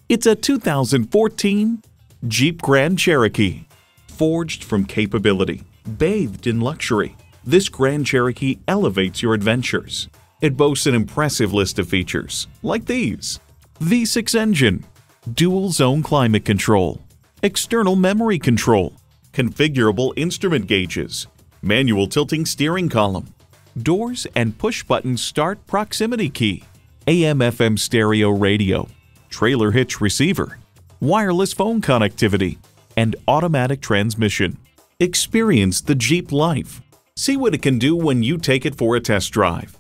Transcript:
It's a 2014 Jeep Grand Cherokee. Forged from capability, bathed in luxury, this Grand Cherokee elevates your adventures. It boasts an impressive list of features, like these: V6 engine, dual zone climate control, external memory control, configurable instrument gauges, manual tilting steering column, doors and push-button start proximity key, AM/FM stereo radio, trailer hitch receiver, wireless phone connectivity, and automatic transmission. Experience the Jeep life. See what it can do when you take it for a test drive.